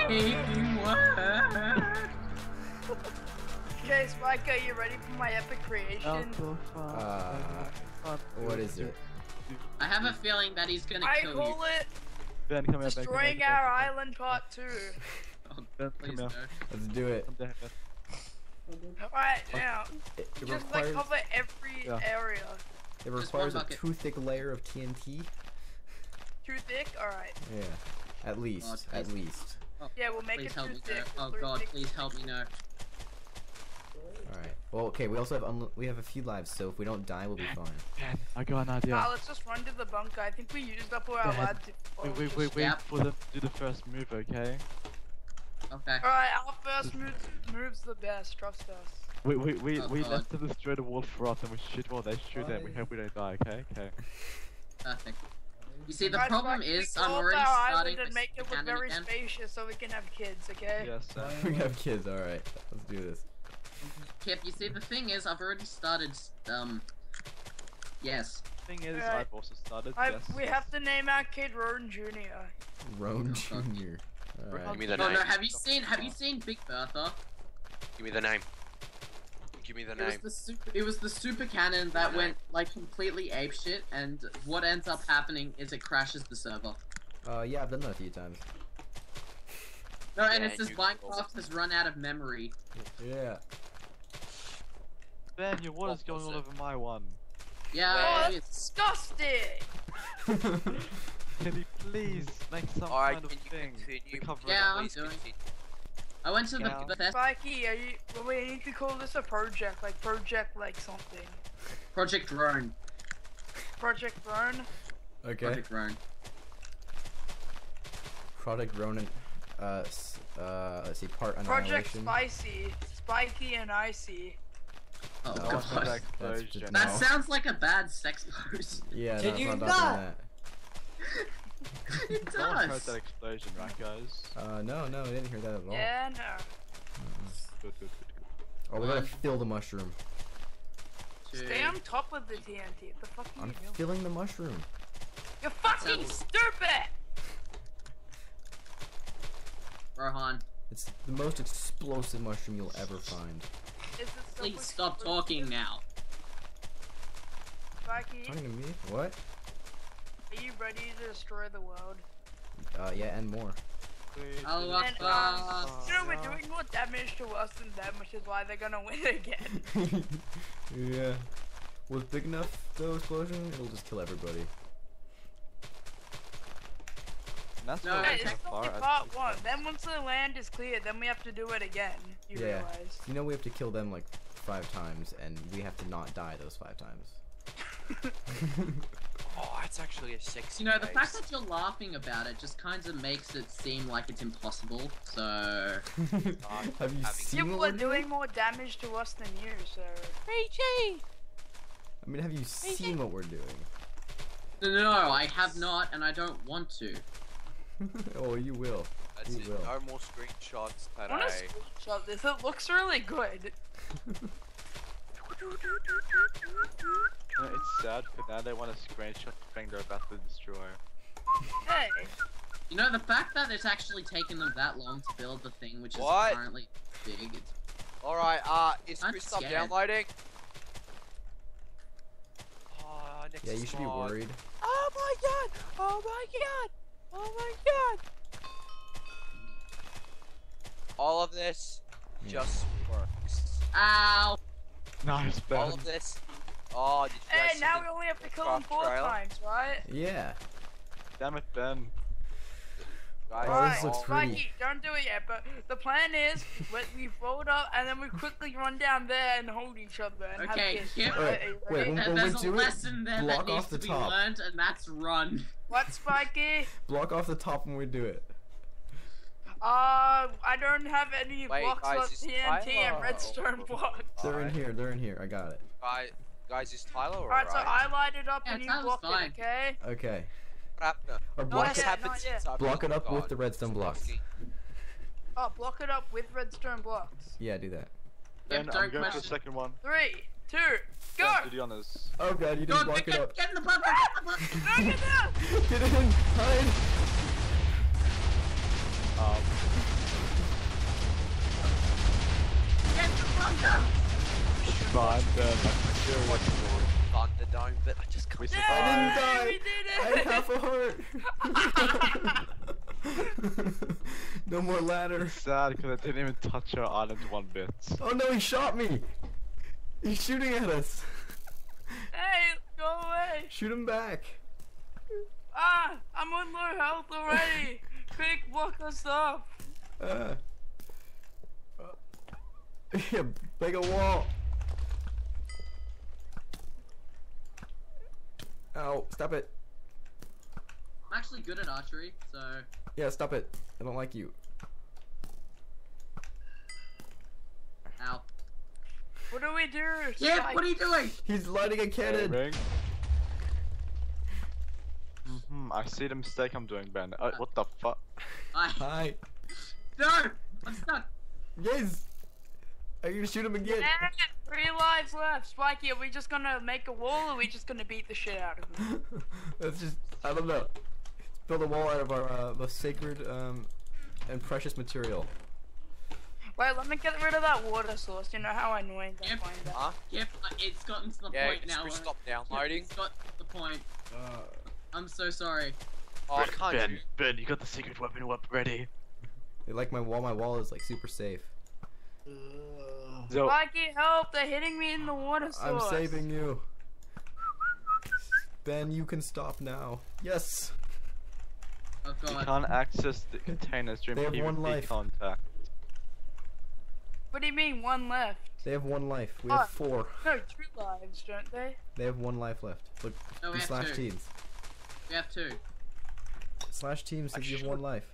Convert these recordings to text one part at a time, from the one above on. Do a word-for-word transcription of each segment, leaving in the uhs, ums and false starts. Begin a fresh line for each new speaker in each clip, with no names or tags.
fucking word.
Okay, Spike, are you ready for my epic creation?
Uh, what is it?
I have a feeling that he's gonna
I
kill
call
you.
it
Ben, come here, Ben,
Destroying
come here,
Our
come here.
Island Part two.
Oh,
Ben,
please
come
no.
here.
Let's do it.
Come down, Ben.
Alright, now,
It, it
just like
requires,
cover every
Yeah.
area.
it requires a
bucket.
too thick layer of T N T.
Too thick? Alright.
Yeah, at least,
Oh,
at
please.
least.
Oh,
Yeah, we'll make
please
it
help
too
me
thick.
know. Oh
Three
god,
thick.
please help me know.
All right. Well, okay. We also have unli we have a few lives, so if we don't die, we'll be fine.
Ben, I got an idea.
Ah, let's just run to the bunker. I think we used up all our
Ben,
lives.
Wait, wait, wait, wait
Yep.
for them to do the first move, okay?
Okay.
Alright, our first move move's the best. Trust us.
We we we,
Oh,
we
God.
let them destroy the wall for us and we shoot while they shoot and we hope we don't die, okay? Okay.
Perfect. You see, the
Guys,
problem
Spike,
is
we
I'm
built
already
our
starting
island
with
and make it look
cannon
very
again.
spacious so we can have kids. Okay?
Yes, sir.
we have kids. All right. Let's do this.
Kip, you see, the thing is, I've already started, um... Yes.
Thing is,
Alright.
I've also started.
I,
yes.
we have to name our kid Rohan Junior
Roan
Oh,
Junior All right.
Give me the
No,
name.
no, have you seen, have you seen Big Bertha?
Give me the name. Give me the
It was
name.
the super, it was the super cannon that went, like, completely apeshit, and what ends up happening is it crashes the server.
Uh, yeah, I've done that a few times.
No, and
Yeah,
it says
you-
Minecraft has run out of memory.
Yeah.
Ben, your water's going all over my one.
Yeah,
Oh,
it
that's
is.
disgusting!
Can you please make some
Alright,
kind of
can you
thing
continue?
to cover
Yeah,
it?
I'm
Please
doing.
continue.
I went to
Yeah.
the Bethesda
Spikey, are you? Well, we need to call this a project, like project, like something.
Project Drone.
Project Burn.
Okay.
Project Drone.
Product Ronan. Uh, s- uh, let's see. Part
Project
annihilation.
Spicy. Spiky and Icy.
Oh
No,
No,
god.
it's not
That's
explosion.
just-
That
No.
sounds like a bad sex pose.
Yeah.
Did
no,
you
I'm not
not?
doing
it
No one heard
does.
that explosion, right, guys?
that. Uh, no, no, I didn't hear that at all.
Yeah, no.
Good, good, good, good.
Oh, we gotta
One.
fill the mushroom.
Two.
Stay on top of the T N T. What the fuck are
I'm
you doing?
filling the mushroom.
You're fucking
Sounds-
stupid!
Rohan,
It's the most explosive mushroom you'll ever find.
Is it so
please stop talking now.
Spiky,
Talking to me? What?
are you ready to destroy the world?
Uh, yeah, and more.
Wait,
Allahu
wait,
And,
Akbar.
um, you know, we're doing more damage to us than them, which is why they're gonna win again.
Yeah. Was big enough though explosion? It'll just kill everybody.
And that's
No,
not
Hey,
okay.
so
it's
far,
only
I
part
think
one.
it's-
Then once the land is cleared, then we have to do it again. You
Yeah.
realize?
You know we have to kill them like five times, and we have to not die those five times.
Oh, that's actually a sexy
You know, the
face.
fact that you're laughing about it just kind of makes it seem like it's impossible, so...
Have you
having-
seen
People
what
are
we're
doing more damage to us than you, so.
I mean, have you seen what we're doing?
No, no, no, I have not, and I don't want to.
Oh, you will.
That's
You
it.
will.
No more screenshots
I want to
today.
screenshot this. It looks really good.
You know, it's sad, but now they want a screenshot the thing they're about to destroy.
Hey,
You know, the fact that it's actually taken them that long to build the thing, which is
What?
currently big, it's...
Alright, uh, is
I'm
Chris stop
scared.
downloading? Oh, next
Yeah, you should be
slide.
worried.
Oh my god! Oh my god! Oh my god! All of this just works.
Ow!
Nice, Ben.
All of this. Oh, did you guys
hey,
see
now
the
we only have to kill them
Minecraft
four
trailer?
times, right?
Yeah.
Damn it, Ben.
Guys,
Oh, this
Right,
looks
all-
pretty.
Mikey, don't do it yet, but the plan is we, we fold up and then we quickly run down there and hold each other and
Okay,
have kids.
Kip.
Right,
Wait,
right.
wait, when-
There-
when
There's
we
a
do it,
lesson there
block
that needs
off the
to be
top.
learned, and that's run.
What, Spiky?
Block off the top when we do it.
Uh, I don't have any
Wait,
blocks
guys,
of
is
T N T and
Tyler-
redstone blocks.
They're in
Alright.
here. They're in here. I got it.
Guys, guys, is Tyler
Alright,
alright?
so I light it up
Yeah,
and you
Tyler's
block
fine.
it, okay?
Okay.
What happened?
Or
Not
block
What's
it.
yet,
happened
not
since
yet.
I've
Block
been
it up with
gone?
the redstone blocks.
Oh, block it up with redstone blocks.
Yeah, do that.
Ben,
Yep,
I'm
don't
going for the
question.
second one.
Three, two,
Ben,
go!
do the honors.
Oh god, you
Go,
didn't block
get,
it up.
get, get in the bucket! Get in the bucket!
No, get down!
Get in! Hide!
Um, behind them. I'm sure what's going
Thunderdome, but I just can't.
We
I
survived.
didn't die.
We
I
did
have a heart. No more ladder.
It's sad because I didn't even touch our island one bit.
Oh no, he shot me. He's shooting at us.
Hey, go away!
Shoot him back.
Ah, I'm on low health already. Quick, block us up.
Uh. Yeah, make a wall. Ow, stop it.
I'm actually good at archery, so
Yeah, stop it. I don't like you.
ow.
What do we do?
Yeah,
Spike?
what are you doing?
He's lighting a cannon.
Ring. Mm-hmm. I see the mistake I'm doing, Ben. Uh, what the fuck?
I
Hi.
no, I'm stuck.
Yes. Are you gonna shoot him again?
Yeah, three lives left. Spiky, are we just gonna make a wall or are we just gonna beat the shit out of them?
Let's just, I don't know. Build a wall out of our uh, most sacred um, and precious material.
Wait, let me get rid of that water source. You know how annoying I
Yep.
find that.
Huh?
Yep, uh, it's gotten to the
Yeah,
point
just
now.
we
where-
stop
Yep,
downloading.
it's got to the point.
Uh,
I'm so sorry.
Oh, can't
Ben,
you?
Ben, you got the secret weapon up ready.
they like my wall. My wall is like super safe.
So,
Spiky, help! They're hitting me in the water
I'm
source.
saving you. Ben, you can stop now. Yes.
Oh
you
god.
can't access the containers during
They have one
PvP
life.
contact.
What do you mean, one left?
They have one life. We
Oh.
have four.
No, two lives, don't they?
They have one life left. Look,
No, we
the
have
slash
two.
teams.
We have two.
Slash teams says
I
you have one life.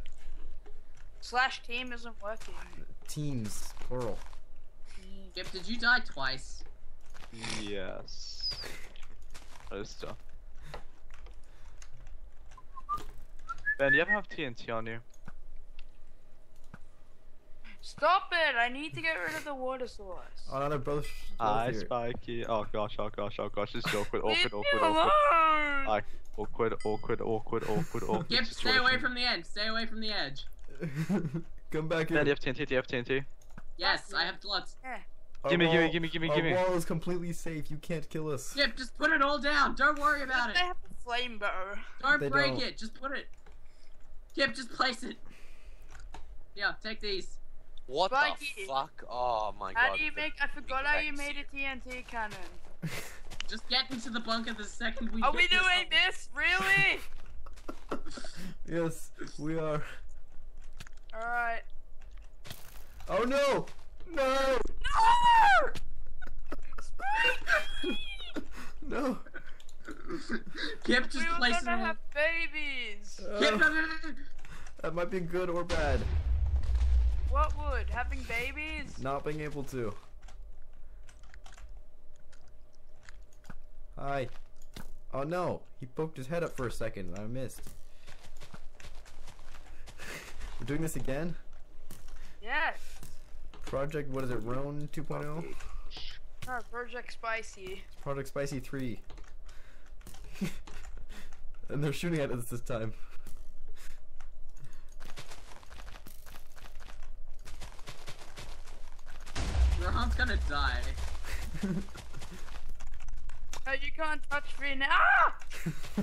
Slash team isn't working.
Teams, plural.
Team.
Yep, did you die twice?
Yes. That is tough. Ben, do you ever have T N T on you?
Stop it! I need to get rid of the water source.
Oh no, they're both, both
Hi,
here.
Spiky. Oh gosh, oh gosh, oh gosh. This is awkward,
Leave
awkward,
me
awkward,
alone!
awkward. I awkward, awkward, awkward, awkward, awkward.
Yep, stay away from the edge. Stay away from the edge.
Come back
Ben,
here.
do you have T N T? Do you have T N T?
Yes, I have lots.
Our
Gimme, gimme,
wall-
gimme, gimme,
our
gimme.
wall is completely safe. You can't kill us.
Yep, just put it all down. Don't worry about it.
They have a flame bow.
Don't
They
break
don't.
it. Just put it. Yep, just place it. Yeah, take these.
What
Spiky.
the fuck? Oh my
How
god.
do you
the
make? I forgot
big
how you
bangs.
made a T N T cannon.
Just get into the bunker the second we
Are
get
we
this
doing
up.
this? Really?
Yes, we are.
Alright.
Oh no! No!
No!
No!
Yep, just
We were
place it
gonna
all.
have babies.
Yep,
Uh,
no, no, no, no.
that might be good or bad.
What would? Having babies?
Not being able to. Hi. Oh no! He poked his head up for a second and I missed. We're doing this again?
Yes.
Project, what is it, Roan two point oh?
No, Project Spicy.
Project Spicy three. And they're shooting at us this time.
Rohan's gonna die.
No, you can't touch me now. Ah!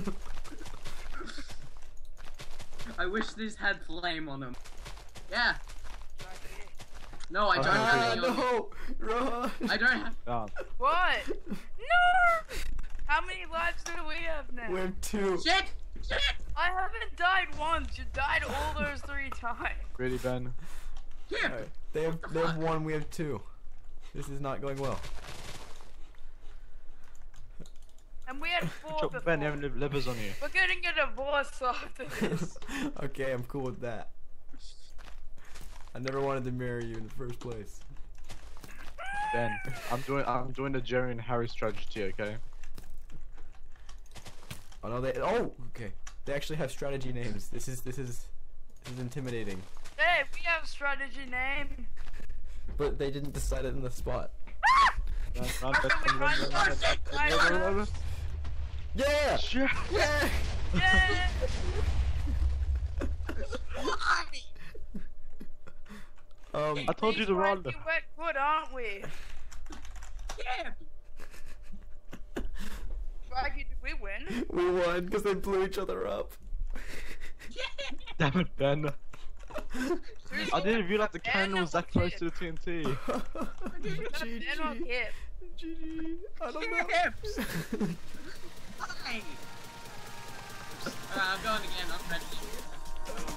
I wish these had flame on them. Yeah.
Spicy.
No, I don't have
Ah,
any on me.
no! Rohan!
I don't have.
Ah,
What? No! How many lives do we have now?
We have two.
Shit! Shit!
I haven't died once. You died all those three times.
really, Ben?
Here!
Alright, they have they have one, we have two. This is not going well.
And we had four
Chop,
before.
Ben, you have li- livers on you.
We're getting a divorce after this.
Okay, I'm cool with that. I never wanted to marry you in the first place.
Ben, I'm doing I'm doing the Jerry and Harry strategy, okay?
Oh no, they oh okay. They actually have strategy names. This is this is this is intimidating.
Hey, we have a strategy name.
But they didn't decide it in the spot.
Run, run,
How
Ben,
can we
run, run,
find
run, run,
Project
run, run, run, run, run.
Yeah!
Shit.
Yeah!
Yeah!
Um
I told you to run.
We're good, aren't we?
Yeah.
Froggy, did we win?
We won because they blew each other up.
Damn it, Ben.
Seriously,
I didn't realize the
Ben
cannon was
or
that close
Kip?
to the T N T.
G
Ben or
G.
Kip?
G G. I don't know.
Chips. Hi. Alright, I'm going again. I'm ready.